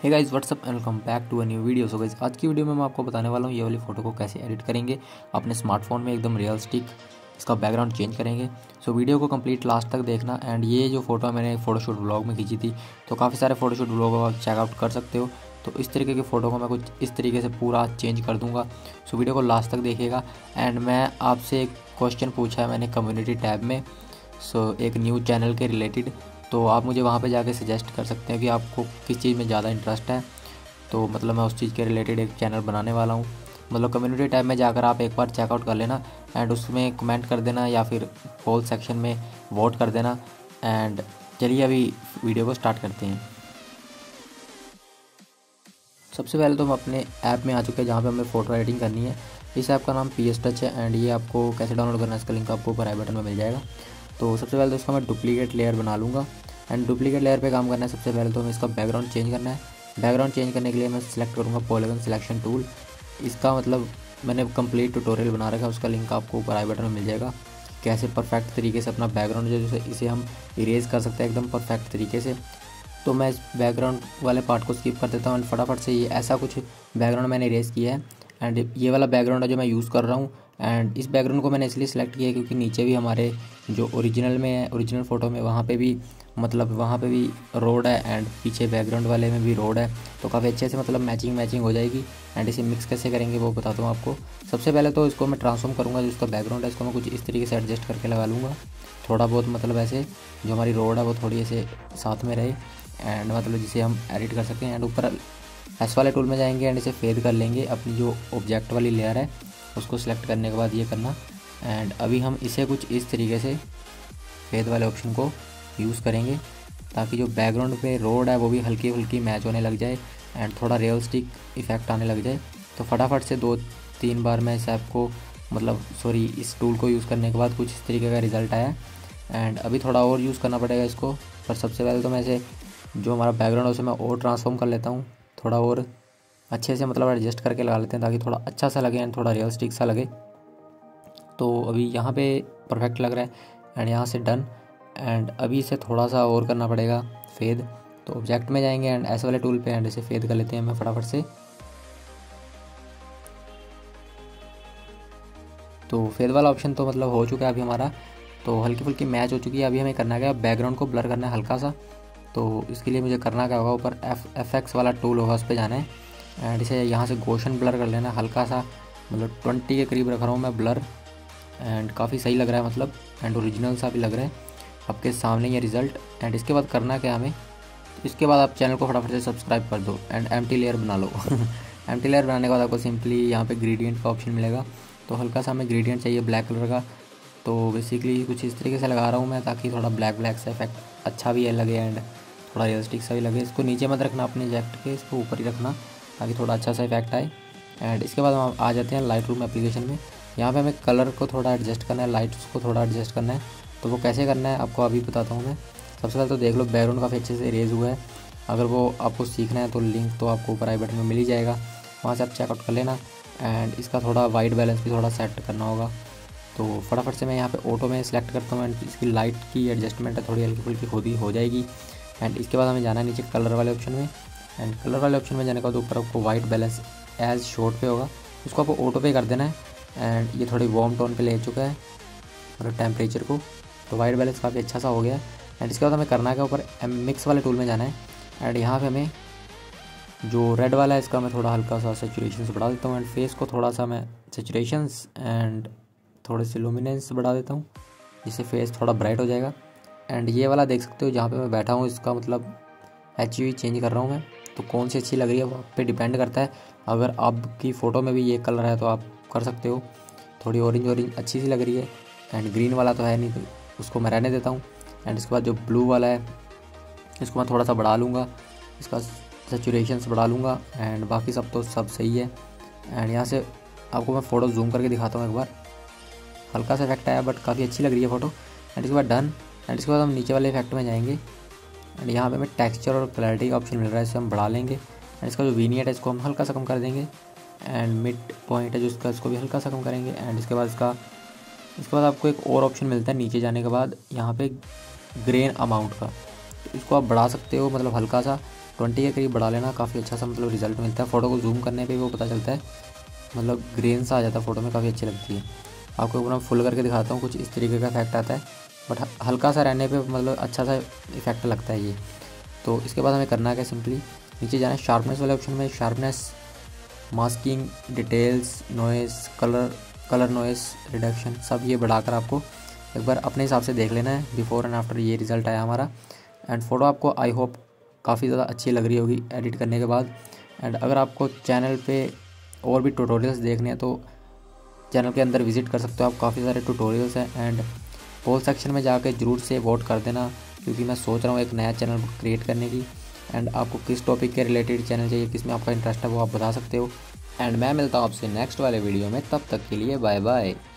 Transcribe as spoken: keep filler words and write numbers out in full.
Hey guys what's up and welcome back to a new video. So guys आज की video में मैं आपको बताने वाला हूँ ये वाली फ़ोटो को कैसे एडिट करेंगे अपने स्मार्टफोन में, एकदम रियलिस्टिक इसका बैकग्राउंड चेंज करेंगे। सो वीडियो को कंप्लीट लास्ट तक देखना। एंड ये जो फोटो मैंने फ़ोटोशूट व्लॉग में खींची थी, तो काफ़ी सारे फ़ोटोशूट व्लॉग आप चेकआउट कर सकते हो। तो इस तरीके की फ़ोटो को मैं कुछ इस तरीके से पूरा चेंज कर दूँगा। सो वीडियो को लास्ट तक देखिएगा। एंड मैं आपसे एक क्वेश्चन पूछा है मैंने कम्युनिटी टैब में, सो एक न्यूज़ चैनल के रिलेटेड, तो आप मुझे वहाँ पे जाके सजेस्ट कर सकते हैं कि आपको किस चीज़ में ज़्यादा इंटरेस्ट है। तो मतलब मैं उस चीज़ के रिलेटेड एक चैनल बनाने वाला हूँ। मतलब कम्युनिटी टैब में जाकर आप एक बार चेकआउट कर लेना एंड उसमें कमेंट कर देना या फिर पोल सेक्शन में वोट कर देना। एंड चलिए अभी वीडियो को स्टार्ट करते हैं। सबसे पहले तो हम अपने ऐप में आ चुके हैं जहाँ पे हमें फ़ोटो एडिटिंग करनी है। इस ऐप का नाम पी एस टच है एंड ये आपको कैसे डाउनलोड करना है इसका लिंक आपको ऊपर आई बटन में मिल जाएगा। तो सबसे पहले तो इसका मैं डुप्लीकेट लेयर बना लूँगा। एंड डुप्लीकेट लेयर पे काम करना है। सबसे पहले तो हमें इसका बैकग्राउंड चेंज करना है। बैकग्राउंड चेंज करने के लिए मैं सिलेक्ट करूँगा पॉलीगॉन सिलेक्शन टूल। इसका मतलब मैंने कंप्लीट ट्यूटोरियल बना रखा है, उसका लिंक आपको ऊपर आई बटन में मिल जाएगा। कैसे परफेक्ट तरीके से अपना बैकग्राउंड जो है इसे हम इरेज कर सकते हैं एकदम परफेक्ट तरीके से। तो मैं इस बैकग्राउंड वाले पार्ट को स्किप कर देता हूँ एंड फटाफट से ये ऐसा कुछ बैकग्राउंड मैंने इरेज किया है। एंड ये वाला बैकग्राउंड है जो मैं यूज़ कर रहा हूँ। एंड इस बैकग्राउंड को मैंने इसलिए सिलेक्ट किया है क्योंकि नीचे भी हमारे जो ओरिजिनल में है, ओरिजिनल फ़ोटो में वहाँ पे भी मतलब वहाँ पे भी रोड है एंड पीछे बैकग्राउंड वाले में भी रोड है। तो काफ़ी अच्छे से मतलब मैचिंग मैचिंग हो जाएगी। एंड इसे मिक्स कैसे करेंगे वो बताता हूँ आपको। सबसे पहले तो इसको मैं ट्रांसफॉर्म करूँगा, जो इसका बैकग्राउंड है इसको मैं कुछ इस तरीके से एडजस्ट करके लगा लूँगा। थोड़ा बहुत मतलब ऐसे जो हमारी रोड है वो थोड़ी ऐसे साथ में रहे एंड मतलब जिसे हम एडिट कर सकते हैं। एंड ऊपर एस वाले टूल में जाएंगे एंड इसे फेड कर लेंगे। अपनी जो ऑब्जेक्ट वाली लेयर है उसको सिलेक्ट करने के बाद ये करना। एंड अभी हम इसे कुछ इस तरीके से फेड वाले ऑप्शन को यूज़ करेंगे ताकि जो बैकग्राउंड पे रोड है वो भी हल्की हल्की मैच होने लग जाए एंड थोड़ा रियलिस्टिक इफेक्ट आने लग जाए। तो फटाफट से दो तीन बार मैं इस ऐप को मतलब सॉरी इस टूल को यूज़ करने के बाद कुछ इस तरीके का रिज़ल्ट आया। एंड अभी थोड़ा और यूज़ करना पड़ेगा इसको, पर सबसे पहले तो मैं इसे जो हमारा बैकग्राउंड है उसे मैं और ट्रांसफॉर्म कर लेता हूँ। थोड़ा और अच्छे से मतलब एडजस्ट करके लगा लेते हैं ताकि थोड़ा अच्छा सा लगे एंड थोड़ा रियलिस्टिक सा लगे। तो अभी यहाँ पे परफेक्ट लग रहा है एंड यहाँ से डन। एंड अभी इसे थोड़ा सा और करना पड़ेगा फेद। तो ऑब्जेक्ट में जाएंगे एंड ऐसे वाले टूल पे एंड इसे फेद कर लेते हैं मैं फटाफट से। तो फेद वाला ऑप्शन तो मतलब हो चुका है अभी हमारा, तो हल्की फुल्की मैच हो चुकी है। अभी हमें करना क्या, बैकग्राउंड को ब्लर करना है हल्का सा। तो इसके लिए मुझे करना क्या होगा, ऊपर एफ एफ एक्स वाला टूल होगा उस पर जाना है एंड इसे यहाँ से गोशन ब्लर कर लेना हल्का सा, मतलब ट्वेंटी के करीब रख रहा हूँ मैं ब्लर। एंड काफ़ी सही लग रहा है मतलब एंड ओरिजिनल सा भी लग रहा है आपके सामने ये रिज़ल्ट। एंड इसके बाद करना क्या हमें, इसके बाद आप चैनल को फटाफट से सब्सक्राइब कर दो एंड एम्प्टी लेयर बना लो। एम्प्टी लेयर बनाने के बाद आपको सिंपली यहाँ पे ग्रेडियंट का ऑप्शन मिलेगा। तो हल्का सा हमें ग्रेडियंट चाहिए ब्लैक कलर का। तो बेसिकली कुछ इस तरीके से लगा रहा हूँ मैं ताकि थोड़ा ब्लैक ब्लैक सा इफेक्ट अच्छा भी है लगे एंड थोड़ा रियलिस्टिक सा भी लगे। इसको नीचे मत रखना अपने जेक्ट के, इसको ऊपर ही रखना ताकि थोड़ा अच्छा सा इफेक्ट आए। एंड इसके बाद हम आ जाते हैं लाइट रूम एप्लीकेशन में। यहाँ पे हमें कलर को थोड़ा एडजस्ट करना है, लाइट्स को थोड़ा एडजस्ट करना है। तो वो कैसे करना है आपको अभी बताता हूँ मैं। सबसे पहले तो देख लो बैकग्राउंड काफ़ी अच्छे से इरेज हुआ है। अगर वो आपको सीखना है तो लिंक तो आपको ऊपर आई बटन में मिल ही जाएगा, वहाँ से आप चेकआउट कर लेना। एंड इसका थोड़ा वाइट बैलेंस भी थोड़ा सेट करना होगा। तो फटाफट से मैं यहाँ पे ऑटो में सिलेक्ट करता हूँ एंड इसकी लाइट की एडजस्टमेंट है थोड़ी हल्की फुल्की खुद ही हो जाएगी। एंड इसके बाद हमें जाना है नीचे कलर वाले ऑप्शन में। एंड कलर वाले ऑप्शन में जाने के बाद ऊपर आपको वाइट बैलेंस एज शॉर्ट पे होगा, उसको आपको ऑटो पे कर देना है। एंड ये थोड़ी वार्म टोन पे ले चुका है मतलब टेम्परेचर को, तो वाइट बैलेंस काफ़ी अच्छा सा हो गया है। एंड इसके बाद हमें करना है कि ऊपर मिक्स वाले टूल में जाना है एंड यहाँ पे हमें जो रेड वाला है इसका मैं थोड़ा हल्का सा सेचुरेशन बढ़ा देता हूँ। एंड फेस को थोड़ा सा मैं सेचुरेशंस एंड थोड़े से लुमिनेंस बढ़ा देता हूँ जिससे फेस थोड़ा ब्राइट हो जाएगा। एंड ये वाला देख सकते हो जहाँ पे मैं बैठा हूँ इसका मतलब एच यू चेंज कर रहा हूँ मैं। तो कौन सी अच्छी लग रही है वो आप पे डिपेंड करता है। अगर आपकी फ़ोटो में भी ये कलर है तो आप कर सकते हो। थोड़ी ऑरेंज ऑरेंज अच्छी सी लग रही है एंड ग्रीन वाला तो है नहीं, तो उसको मैं रहने देता हूँ। एंड इसके बाद जो ब्लू वाला है इसको मैं थोड़ा सा बढ़ा लूँगा, इसका सेचुरेशंस बढ़ा लूँगा। एंड बाकी सब तो सब सही है। एंड यहाँ से आपको मैं फ़ोटो जूम करके दिखाता हूँ एक बार। हल्का सा इफेक्ट आया बट काफ़ी अच्छी लग रही है फ़ोटो। एंड इसके बाद डन। एंड इसके बाद हम नीचे वाले इफेक्ट में जाएंगे एंड यहाँ पे हमें टेक्सचर और क्लैरिटी का ऑप्शन मिल रहा है, इसे हम बढ़ा लेंगे। एंड इसका जो विनियट है इसको हम हल्का सा कम कर देंगे। एंड मिड पॉइंट है जो इसका इसको भी हल्का सा कम करेंगे। एंड इसके बाद इसका इसके बाद आपको एक और ऑप्शन मिलता है नीचे जाने के बाद यहाँ पे ग्रेन अमाउंट का, तो इसको आप बढ़ा सकते हो मतलब हल्का सा ट्वेंटी के करीब बढ़ा लेना, काफ़ी अच्छा सा मतलब रिजल्ट मिलता है। फ़ोटो को जूम करने पे वो पता चलता है, मतलब ग्रेन सा आ जाता है फ़ोटो में, काफ़ी अच्छी लगती है। आपको एक बार फुल करके दिखाता हूँ, कुछ इस तरीके का इफेक्ट आता है, बट हल्का सा रहने पे मतलब अच्छा सा इफेक्ट लगता है ये। तो इसके बाद हमें करना क्या, सिंपली नीचे जाना है शार्पनेस वाले ऑप्शन में, sharpness, masking, details, noise, colour colour noise reduction, सब ये बढ़ाकर आपको एक बार अपने हिसाब से देख लेना है। बिफोर एंड आफ्टर ये रिज़ल्ट आया हमारा। एंड फ़ोटो आपको आई होप काफ़ी ज़्यादा अच्छी लग रही होगी एडिट करने के बाद। एंड अगर आपको चैनल पे और भी ट्यूटोरियल्स देखने हैं तो चैनल के अंदर विजिट कर सकते हो आप, काफ़ी सारे ट्यूटोरियल्स हैं। एंड पोल सेक्शन में जाके ज़रूर से वोट कर देना, क्योंकि मैं सोच रहा हूँ एक नया चैनल क्रिएट करने की। एंड आपको किस टॉपिक के रिलेटेड चैनल चाहिए, किस में आपका इंटरेस्ट है, वो आप बता सकते हो। एंड मैं मिलता हूँ आपसे नेक्स्ट वाले वीडियो में, तब तक के लिए बाय बाय।